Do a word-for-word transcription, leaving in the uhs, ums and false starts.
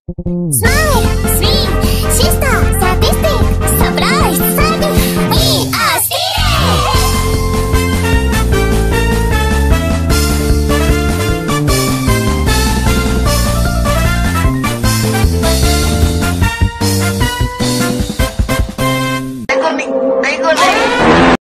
スマイルスリーシスター